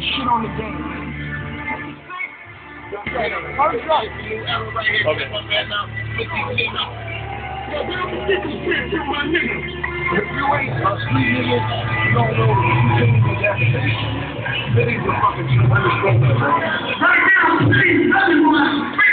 shit on the game. Okay. If you ain't a street nigga, you don't know you can't do that. That ain't the fucking truth.